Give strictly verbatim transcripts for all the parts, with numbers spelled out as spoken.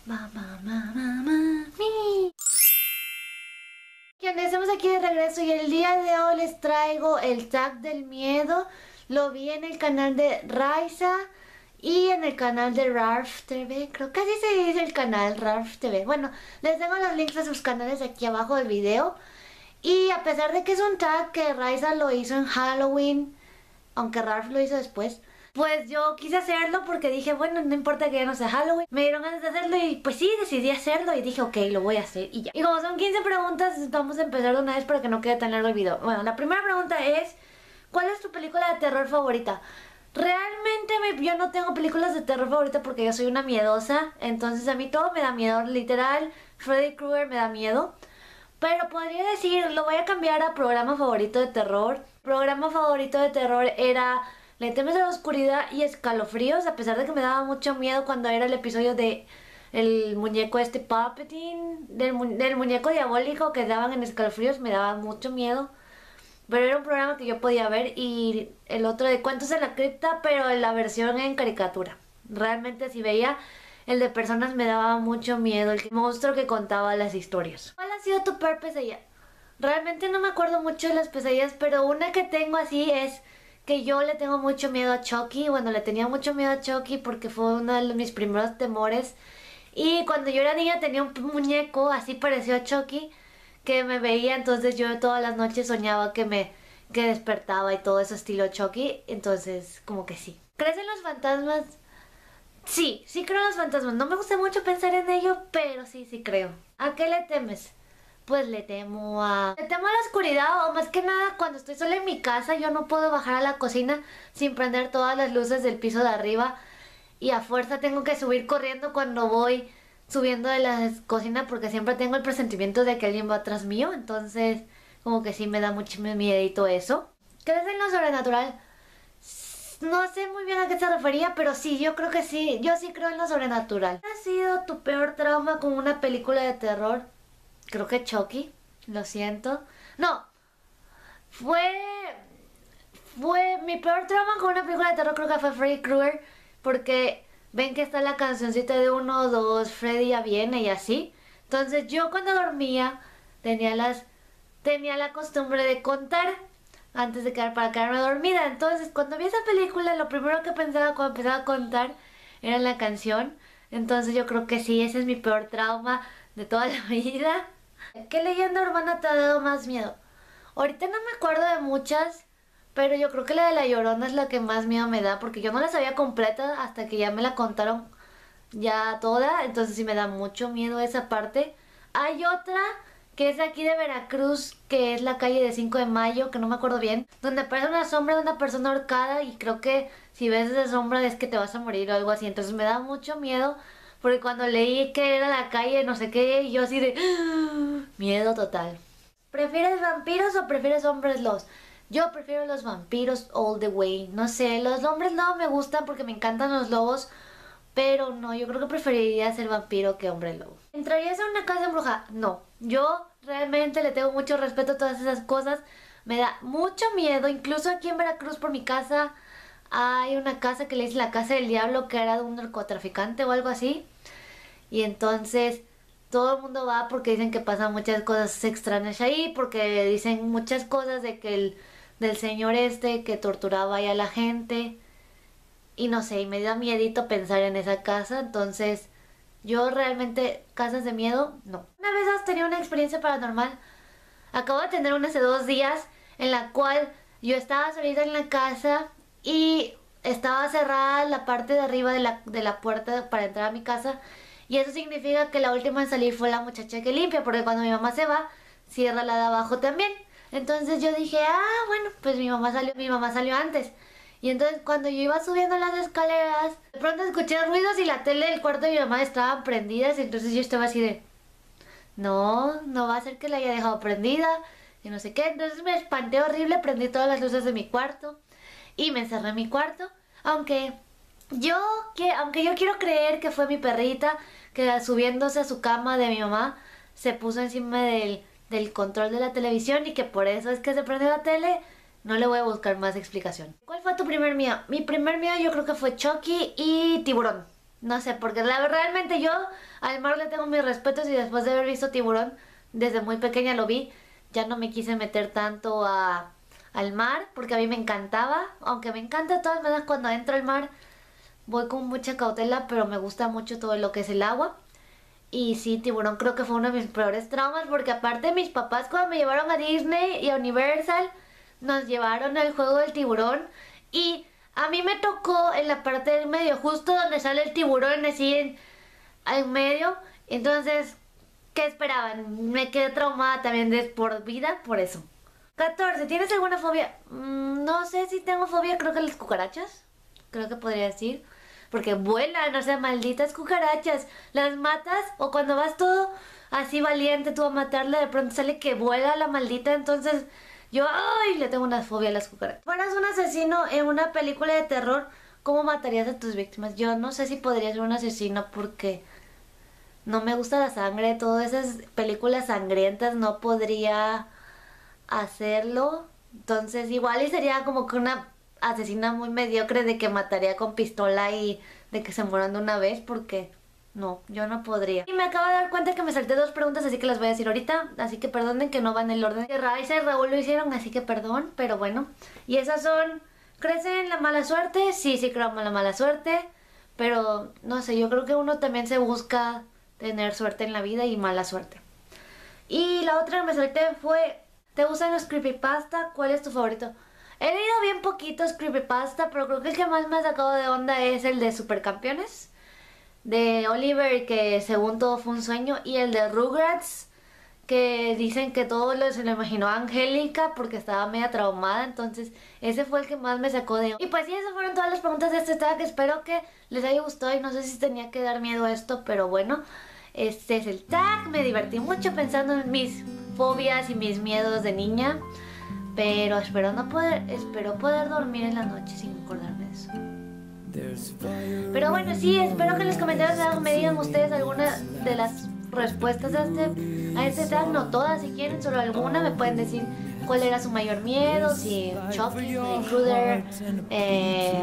Mamá, mamá, mamá, mi. Quienes estamos aquí de regreso y el día de hoy les traigo el tag del miedo. Lo vi en el canal de Raiza y en el canal de Rarf T V. Creo que así se dice el canal, Rarf T V. Bueno, les dejo los links a sus canales aquí abajo del video. Y a pesar de que es un tag que Raiza lo hizo en Halloween, aunque Ralph lo hizo después, pues yo quise hacerlo porque dije, bueno, no importa que ya no sea Halloween. Me dieron ganas de hacerlo y pues sí, decidí hacerlo y dije, ok, lo voy a hacer y ya. Y como son quince preguntas, vamos a empezar de una vez para que no quede tan largo el video. Bueno, la primera pregunta es, ¿cuál es tu película de terror favorita? Realmente me, yo no tengo películas de terror favorita porque yo soy una miedosa. Entonces a mí todo me da miedo, literal. Freddy Krueger me da miedo. Pero podría decir, lo voy a cambiar a programa favorito de terror. Programa favorito de terror era Le temes a la oscuridad y Escalofríos, a pesar de que me daba mucho miedo cuando era el episodio de el muñeco este Palpatine, del, mu del muñeco diabólico que daban en Escalofríos, me daba mucho miedo. Pero era un programa que yo podía ver. Y el otro de Cuentos de la Cripta, pero en la versión en caricatura. Realmente si veía el de personas me daba mucho miedo, el monstruo que contaba las historias. ¿Cuál ha sido tu peor pesadilla? Realmente no me acuerdo mucho de las pesadillas, pero una que tengo así es que yo le tengo mucho miedo a Chucky. Bueno, le tenía mucho miedo a Chucky porque fue uno de mis primeros temores. Y cuando yo era niña tenía un muñeco así parecido a Chucky que me veía, entonces yo todas las noches soñaba que me que despertaba y todo eso estilo Chucky. Entonces, como que sí. ¿Crees en los fantasmas? Sí, sí creo en los fantasmas. No me gusta mucho pensar en ello, pero sí, sí creo. ¿A qué le temes? Pues le temo a... Le temo a la oscuridad, o más que nada cuando estoy sola en mi casa. Yo no puedo bajar a la cocina sin prender todas las luces del piso de arriba. Y a fuerza tengo que subir corriendo cuando voy subiendo de la cocina, porque siempre tengo el presentimiento de que alguien va atrás mío. Entonces, como que sí me da mucho miedito eso. ¿Crees en lo sobrenatural? No sé muy bien a qué se refería, pero sí, yo creo que sí. Yo sí creo en lo sobrenatural. ¿Cuál ha sido tu peor trauma con una película de terror? Creo que Chucky. Lo siento. No. Fue... Fue... Mi peor trauma con una película de terror creo que fue Freddy Krueger. Porque ven que está la cancioncita de uno, dos, Freddy ya viene y así. Entonces yo cuando dormía tenía las... Tenía la costumbre de contar antes de quedar para quedarme dormida. Entonces cuando vi esa película lo primero que pensaba cuando empezaba a contar era la canción. Entonces yo creo que sí, ese es mi peor trauma de toda la vida. ¿Qué leyenda urbana te ha dado más miedo? Ahorita no me acuerdo de muchas, pero yo creo que la de La Llorona es la que más miedo me da, porque yo no la sabía completa hasta que ya me la contaron ya toda. Entonces sí me da mucho miedo esa parte. Hay otra que es de aquí de Veracruz, que es la calle de cinco de mayo, que no me acuerdo bien, donde aparece una sombra de una persona ahorcada y creo que si ves esa sombra es que te vas a morir o algo así. Entonces me da mucho miedo, porque cuando leí que era la calle no sé qué, yo así de... ¡ah! Miedo total. ¿Prefieres vampiros o prefieres hombres lobos? Yo prefiero los vampiros all the way. No sé, los hombres lobos me gustan porque me encantan los lobos, pero no, yo creo que preferiría ser vampiro que hombre lobo. ¿Entrarías a una casa embrujada? No. Yo realmente le tengo mucho respeto a todas esas cosas. Me da mucho miedo. Incluso aquí en Veracruz por mi casa hay una casa que le dicen la casa del diablo, que era de un narcotraficante o algo así. Y entonces todo el mundo va porque dicen que pasan muchas cosas extrañas ahí, porque dicen muchas cosas de que el del señor este que torturaba ahí a la gente. Y no sé, y me da miedito pensar en esa casa. Entonces yo realmente, casas de miedo, no. ¿Una vez has tenido una experiencia paranormal? Acabo de tener una hace dos días en la cual yo estaba solita en la casa y estaba cerrada la parte de arriba de la, de la puerta para entrar a mi casa. Y eso significa que la última en salir fue la muchacha que limpia, porque cuando mi mamá se va, cierra la de abajo también. Entonces yo dije, ah, bueno, pues mi mamá salió, mi mamá salió antes. Y entonces cuando yo iba subiendo las escaleras, de pronto escuché ruidos y la tele del cuarto de mi mamá estaban prendidas. Y entonces yo estaba así de, no, no va a ser que la haya dejado prendida y no sé qué. Entonces me espanté horrible, prendí todas las luces de mi cuarto y me encerré en mi cuarto. Aunque yo, que, aunque yo quiero creer que fue mi perrita que subiéndose a su cama de mi mamá se puso encima del, del control de la televisión y que por eso es que se prendió la tele. No le voy a buscar más explicación. ¿Cuál fue tu primer miedo? Mi primer miedo yo creo que fue Chucky y Tiburón. No sé, porque la, realmente yo al mar le tengo mis respetos y después de haber visto Tiburón, desde muy pequeña lo vi, ya no me quise meter tanto a, al mar, porque a mí me encantaba, aunque me encanta de todas maneras cuando entro al mar, voy con mucha cautela, pero me gusta mucho todo lo que es el agua. Y sí, Tiburón creo que fue uno de mis peores traumas, porque aparte mis papás cuando me llevaron a Disney y a Universal, nos llevaron al juego del tiburón y a mí me tocó en la parte del medio, justo donde sale el tiburón así en, en medio. Entonces, ¿qué esperaban? Me quedé traumada también de por vida por eso. catorce. ¿Tienes alguna fobia? Mm, no sé si tengo fobia, creo que las cucarachas. Creo que podría decir. Porque vuelan, o sea, malditas cucarachas. Las matas o cuando vas todo así valiente tú a matarla, de pronto sale que vuela la maldita. Entonces yo, ay, le tengo una fobia a las cucarachas. Fueras un asesino en una película de terror, ¿cómo matarías a tus víctimas? Yo no sé si podría ser un asesino porque no me gusta la sangre. Todas esas películas sangrientas no podría hacerlo. Entonces igual y sería como que una asesina muy mediocre de que mataría con pistola y de que se mueran de una vez, porque no, yo no podría. Y me acabo de dar cuenta que me salté dos preguntas, así que las voy a decir ahorita, así que perdonen que no van en el orden que Raiza y Raúl lo hicieron, así que perdón, pero bueno. Y esas son, ¿crees en la mala suerte? Sí, sí creo en la mala suerte, pero no sé, yo creo que uno también se busca tener suerte en la vida y mala suerte. Y la otra que me salté fue, ¿te gustan los creepypasta? ¿Cuál es tu favorito? He leído bien poquitos creepypasta, pero creo que el que más me ha sacado de onda es el de Supercampeones, de Oliver, que según todo fue un sueño, y el de Rugrats, que dicen que todo lo, se lo imaginó Angélica porque estaba media traumada. Entonces ese fue el que más me sacó de onda. Y pues sí, esas fueron todas las preguntas de este tag. Espero que les haya gustado y no sé si tenía que dar miedo a esto, pero bueno, este es el tag. Me divertí mucho pensando en mis fobias y mis miedos de niña. Pero espero no poder, espero poder dormir en la noche sin acordarme de eso. Pero bueno, sí, espero que en los comentarios de abajo me digan ustedes alguna de las respuestas a este, a este tag. No todas, si quieren, solo alguna. Me pueden decir cuál era su mayor miedo, si Chucky, Freddy Krueger, eh,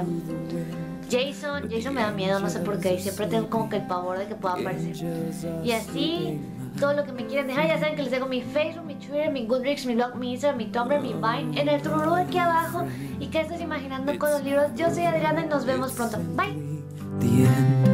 Jason. Jason me da miedo, no sé por qué, y siempre tengo como que el pavor de que pueda aparecer. Y así, todo lo que me quieran dejar, ya saben que les dejo mi Facebook, mi Twitter, mi Goodreads, mi blog, mi Instagram, mi Tumblr, mi Vine en el tururú aquí abajo. ¿Y qué estás imaginando con los libros? Yo soy Adriana y nos vemos pronto. Bye.